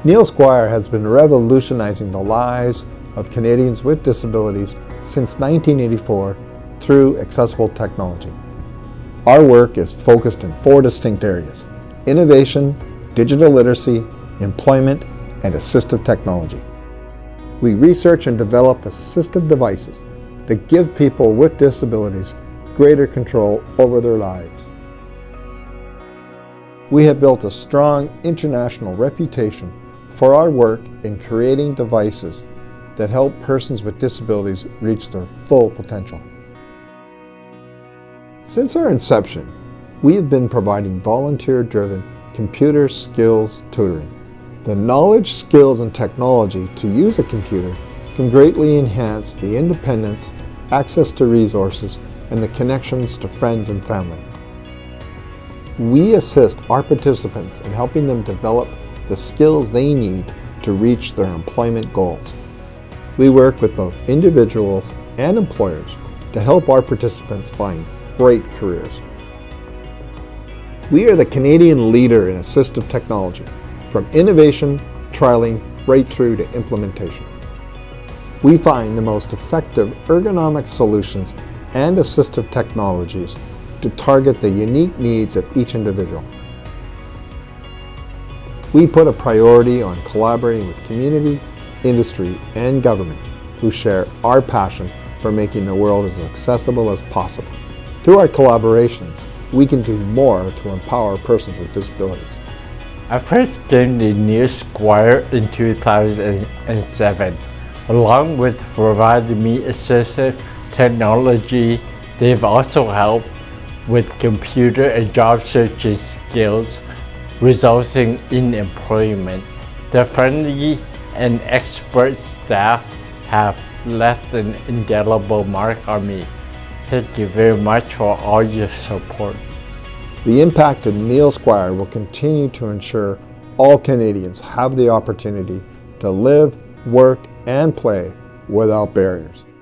Neil Squire has been revolutionizing the lives of Canadians with disabilities since 1984 through accessible technology. Our work is focused in 4 distinct areas: innovation, digital literacy, employment, and assistive technology. We research and develop assistive devices that give people with disabilities greater control over their lives. We have built a strong international reputation for our work in creating devices that help persons with disabilities reach their full potential. Since our inception, we have been providing volunteer-driven computer skills tutoring. The knowledge, skills, and technology to use a computer can greatly enhance the independence, access to resources, and the connections to friends and family. We assist our participants in helping them develop the skills they need to reach their employment goals. We work with both individuals and employers to help our participants find great careers. We are the Canadian leader in assistive technology, from innovation, trialing, right through to implementation. We find the most effective ergonomic solutions and assistive technologies to target the unique needs of each individual. We put a priority on collaborating with community, industry, and government who share our passion for making the world as accessible as possible. Through our collaborations, we can do more to empower persons with disabilities. I first came to Neil Squire in 2007. Along with providing me assistive technology, they've also helped with computer and job searching skills, resulting in employment. The friendly and expert staff have left an indelible mark on me. Thank you very much for all your support. The impact of Neil Squire will continue to ensure all Canadians have the opportunity to live, work, and play without barriers.